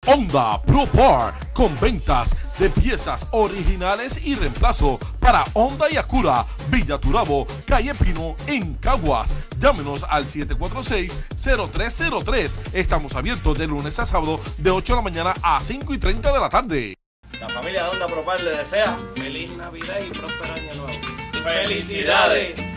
Honda Pro Part, con ventas de piezas originales y reemplazo para Honda y Acura, Villa Turabo, Calle Pino, en Caguas. Llámenos al 746-0303. Estamos abiertos de lunes a sábado de 8 de la mañana a 5:30 de la tarde. La familia de Honda Pro Part le desea feliz Navidad y próspero año nuevo. ¡Felicidades!